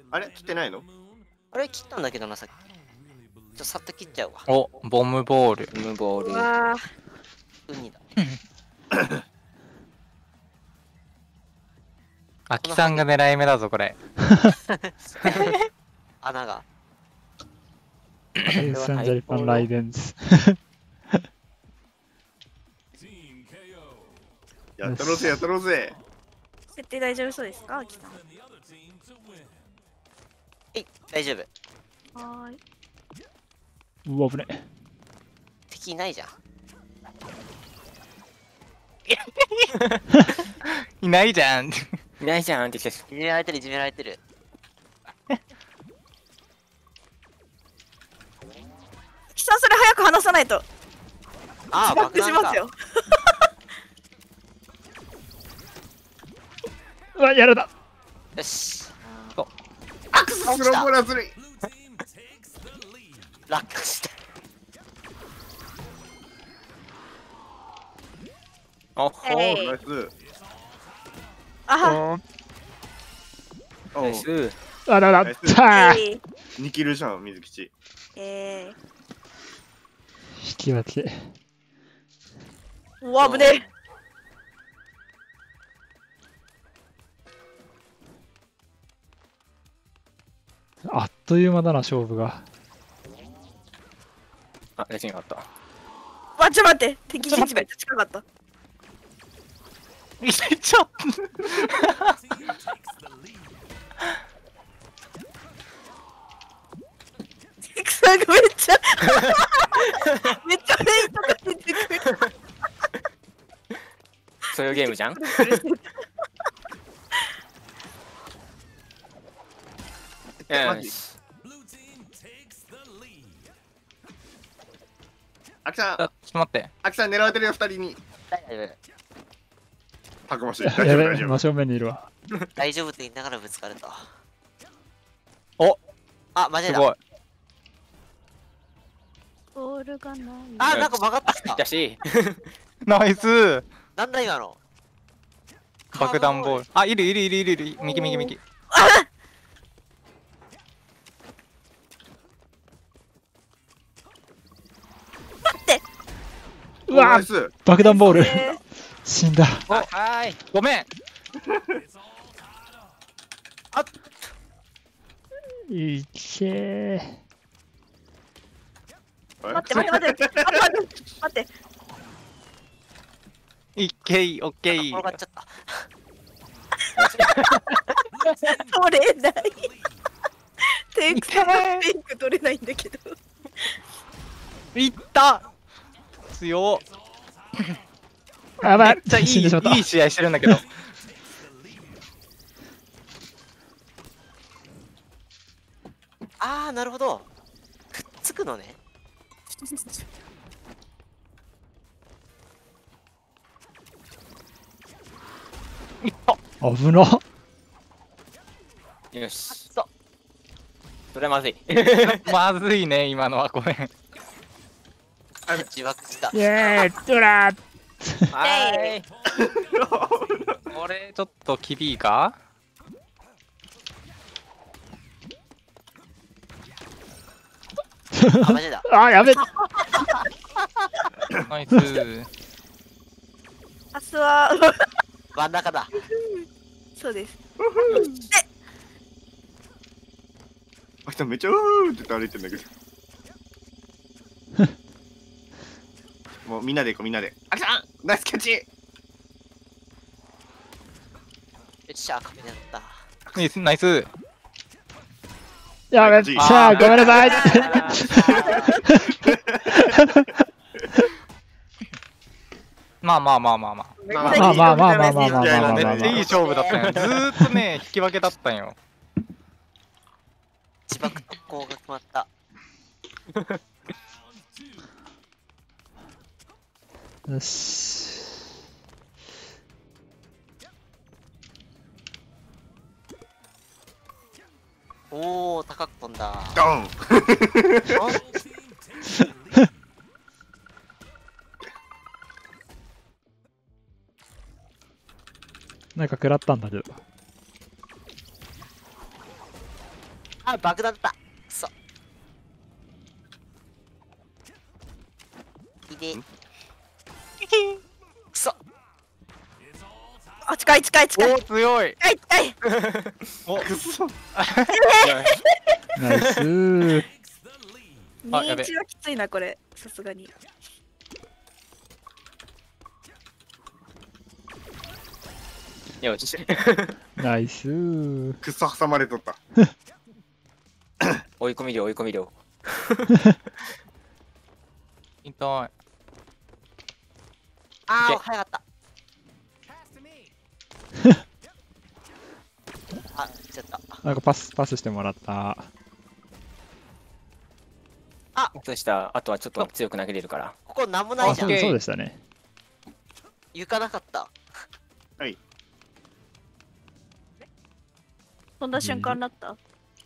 あれ切ってないの？ あれ切ったんだけどな、さっき。さっと切っちゃうわ。 お、ボムボール。 ムボール。 わあ、 ウニだ。 秋さんが狙い目だぞ、これ。 穴が。 サンジャリパンライデンズ。 やったろうぜやったろうぜ。 設定大丈夫そうですか、秋さん。 大丈夫。 はーい。 うわ、危ね。 敵いないじゃん。 いないじゃん。 いないじゃんって来たし。 いじめられてる、いじめられてる。 秋さん、それ早く離さないと。 ああ、 バッ爆弾かクします。よ。 うわ、やられた。 よし。 アクススローボーラーずるい。 落下した。 おほえいナイス。 あは、 おうナイス。 あらら、 ナイスたー。 えい 2キルじゃん水吉。 え引き分け。 ー。うわ、危ねえ。 あっという間だな、勝負が。 あ、レジンがあった。 わ、ちょっと待って。敵陣地めっちゃ近かった。 いっちゃっテクさんがめっちゃめっちゃフェイントかけてくる。 そういうゲームじゃん。よし。 アキさんちょっと待って。 アキさん狙われてるよ2人に。 大丈夫。 たくましい。 や大丈夫べえ、 大丈夫。 真正面にいるわ。 大丈夫って言いながらぶつかると。 お、 あ、間違えた。 すごい。 ボールがない。 あ、なんか曲がってきただ。し、 ナイス。 なんだ今の。 爆弾ボール。あ、いるいるいるいるいる。右右右。 うわナイス。 爆弾ボール。 え死んだ。 はーい。 ごめん。 いけー、待って待って待って待って待って。 いっけい、オッケー。 転がっちゃった。 取れない。テイクさんのピンク取れないんだけど。 いった強っ。 あ、まあ、 めっちゃいい、 死んでしまった。 いい試合してるんだけど。 あー、なるほど。くっつくのね。 危な。 よし。 そう。 それはまずい。 まずいね、今のはごめん。 自爆した。 イェーイ、ドラー。 はーい。 これちょっと厳いか。 あ、マジだ。 あ、やべ。 ナイス。 明日は真ん中だ。 そうです。 アキさんめっちゃうーって言って歩いてんだけど。もうみんなで行こうみんなで。アキさんナイスキャッチ。 よっしゃ、壁になった。 ナイス、ナイス。 やべ。 じいさあ、ごめんなさい。 まあまあまあまあまあ。 まあまあまあまあまあまあまあまあまあめっちゃいい勝負だったんよ。ずーっとね、引き分けだったんよ。 自爆特攻が決まった。 よし。 おー、高く飛んだ。 ドン。 なんか食らったんだけど。 あ、爆弾だった。くそ。いで。くそ。 あ、近い近い近い。 おー強い。 近い近い。 くそ。 ナイスー。 あやべ 21はきついな、これ。さすがに。 よし。 ナイスー。 くそ挟まれとった。 追い込み量追い込み量。 痛い。 あー、 オッケー早かった。あ、ちょっと。 なんかパスしてもらった。 そしたあとはちょっと強く投げれるから。 ここなんもないあ、 じゃ。 そうんそうでしたね。 床なかった。 そんな瞬間だった。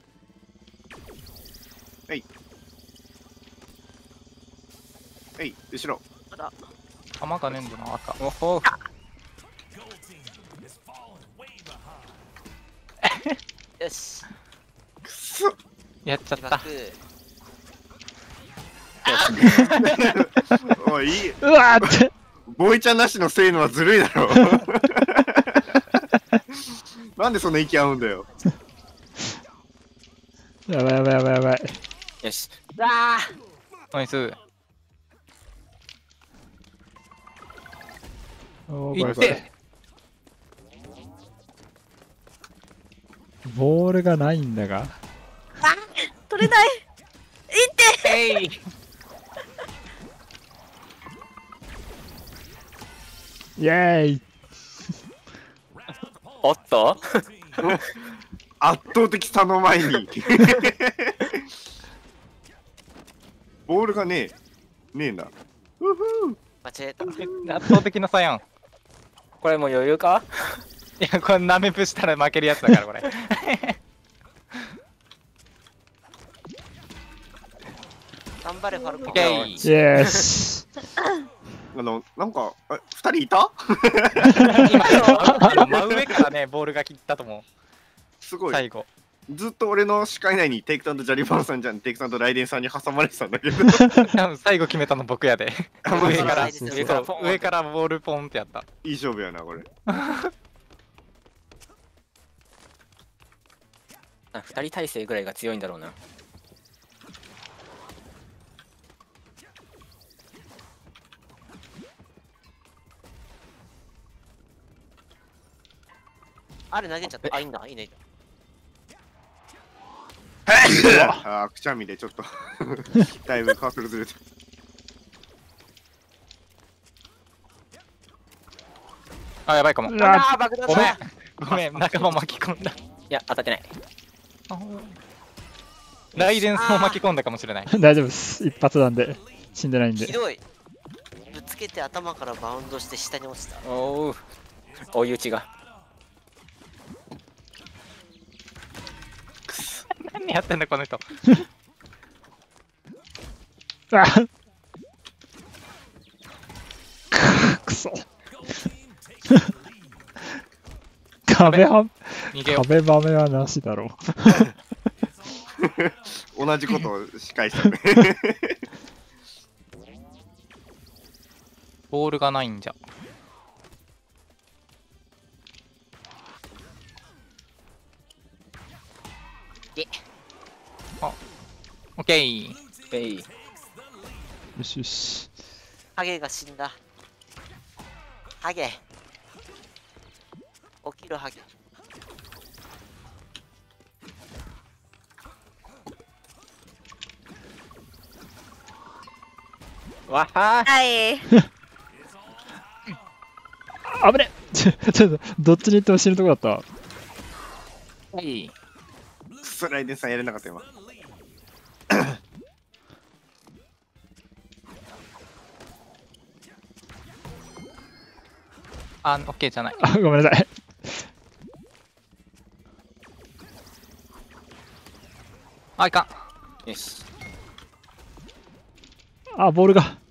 はい、後ろ。 弾がねんだな、赤。 おほよし。 くそ。 やっちゃった。 おい、いい。 うわーって。 ボイちゃんなしのせいのはずるいだろ。なんでそんな息合うんだよ。 やばいやばいやばいやばい。 よし。 あナイス。 おー、 いっこれこれ。 て。 ボールがないんだが。 取れない。いって。 えい。 イェーイ。 おっと圧倒的差の前に。ボールがねえんだ。 間違えた。 圧倒的な差やん。 これもう余裕か。 いや、これナメプしたら負けるやつだから、これ。 頑張れ、ファルコン。 オッケー。 イエス。 なんか、二人いた今、真上からね、ボールが切ったと思う。 すごい。 最後。 ずっと俺の視界内にテイクタウンとジャリバンさんじゃん、テイクタウンとライデンさんに挟まれてたんだけど。 多分最後決めたの僕やで。上から、 そう上からポン上からボールポンってやった。 いい勝負やな、これ。 2人体制ぐらいが強いんだろうな。 あれ投げちゃった。あ、いいんだ、いいね。 あー、くしゃみでちょっとだいぶカーソルずれて。 あ、やばいかも。 うわあー、爆弾ごめんだ。。 ごめん、仲間巻き込んだ。 いや当たってない。 ライデンスを巻き込んだかもしれない。 大丈夫です。一発なんで。死んでないんで。 ひどい。ぶつけて頭からバウンドして下に落ちた。 おお追い打ちが。 何やってんだ、この人。 あくそ。壁は、 逃げよう。 壁バメはなしだろ同じことを仕返したね。 ボールがないんじゃ。 で、 オッケー。 えい。 よしよし。 ハゲが死んだ。ハゲ。起きるハゲ。 わははい。 危ねちょっと、どっちに行っても死ぬとこだったわ。 はい。 くそ、ライデンさんやれなかった今。 あ、オッケーじゃない。 あ、ごめんなさい。 あ、いかん。 よし。 あ、ボールが。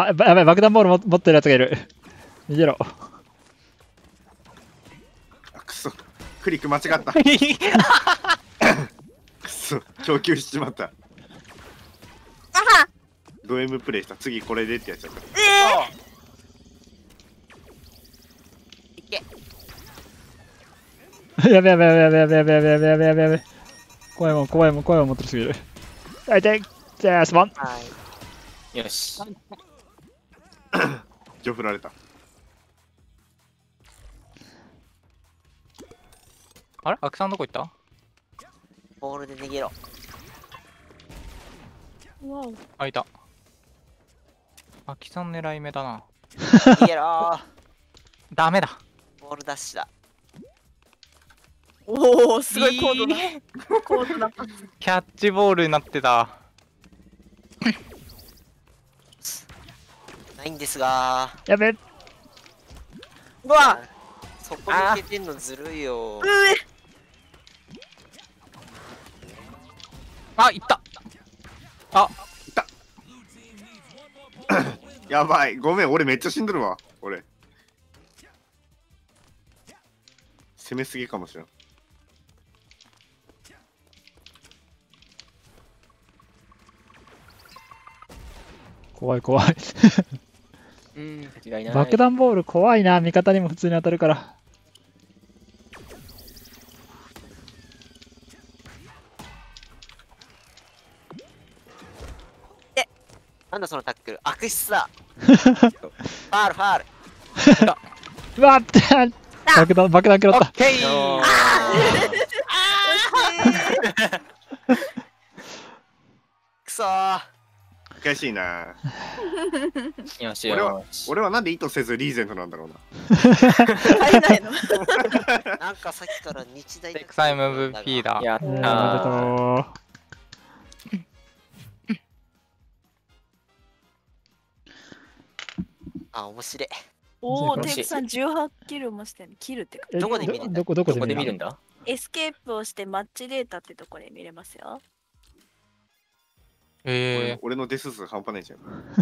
あ、やばい、爆弾ボール持ってるやつがいる。逃げろ。 あくそ。クリック間違った。くそ。供給しちまった。ド M プレイした。次これでってやっちゃった。 いけ。 やべやべやべやべやべやべやべやべやべやべやべ。怖いもん持ってるすぎる。大体、じゃあ、スポン。 はい。 よし。 ジョ振られた。 あれアキさんどこ行った？ ボールで逃げろ。 わお。 あ、いた。アキさん狙い目だな。 逃げろー。 ダメだ。 ボールダッシュだ。 おお、すごい高度な。高度なパス。 キャッチボールになってた。 ないんですがやべ。 うわ、 そこ抜けてんのずるいよ。 あ、いった。あ、 やばい。ごめん、俺めっちゃ死んどるわ。俺。攻めすぎかもしれん。 怖い怖い。 間違いない。 爆弾ボール怖いな。味方にも普通に当たるから。 なんだそのタックル。悪質だ。ファールファール。 うわっ爆弾食らった。 オッケー。 くそー。 悔しいな。 よし俺はよし。 俺はなんで意図せずリーゼントなんだろうな。 入れないの。 なんかさっきから日大テクサ MVP だ。 やったおめでとー。 う。 あ、面白い。 おお、 楽しいテイクさん18キルもしてる。キルってか。 どこで見るんだどこどこで見るで見るんだ？ エスケープをしてマッチデータってとこで見れますよ。 俺のデス数半端ないじゃん。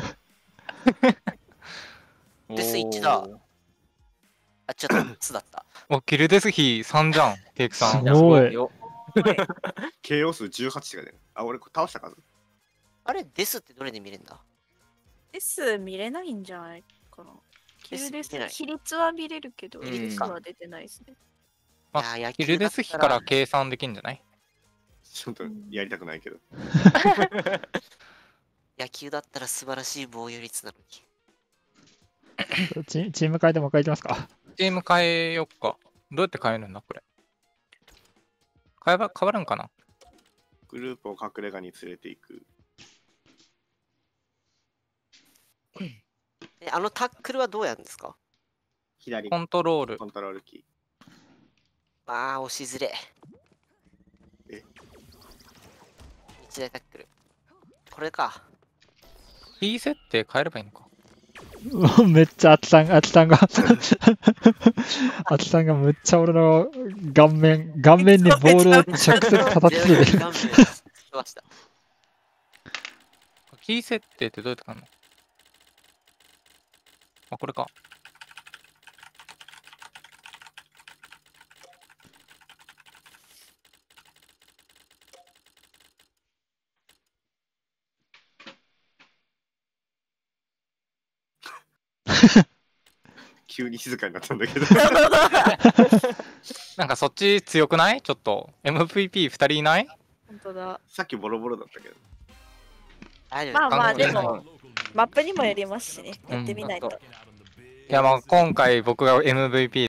デス1だ。あ、ちょっと2だった。 お、キルデス比3じゃん、テイクさん。 すごい。 よ。 KO 数18しか出ない。あ、俺これ倒した数。 あれ、デスってどれで見れんだ？ デス見れないんじゃないかな。キルデスデス見れない比率は見れるけど、 うんデスは出てないですね。 あいや、野キ球だったルデス比から計算できんじゃない？ ちょっとやりたくないけど。 野球だったら素晴らしい防御率なのに。 チーム変えてもう一回いきますか。 チーム変えよっか。どうやって変えるんだこれ。変わるんかな？ グループを隠れ家に連れていく。 あのタックルはどうやるんですか？ 左コントロール。 コントロールキああ、押しづれ。 え日大タックル。これか。 P 設定変えればいいのか。 めっちゃあきさんがあきさんがむっちゃ俺の顔面にボールを直接叩きつけてる。 顔面しました。 キー設定ってどうやって変えるの？あ、これか。 急に静かになったんだけど。 なんかそっち強くない？ちょっと MVP2 人いない？ 本当だ。 さっきボロボロだったけど。 大丈夫。 まあまあ、 考えでも、マップにもよりますしね。やってみないと。 いやまあ今回僕が MVP